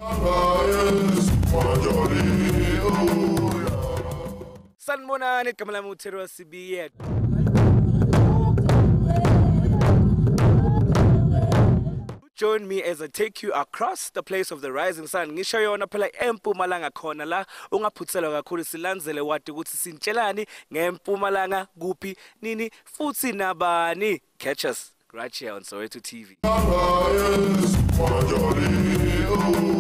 Sanibonani, igama lami uThero Sibiye. Join me as I take you across the place of the rising sun. Ngisho yona phela eMpumalanga khona la ungaphuthelwa kakhulu silandzele wadi ukuthi sintshelani ngeMpumalanga kuphi nini futhi nabani. Catch us right here on Soweto TV.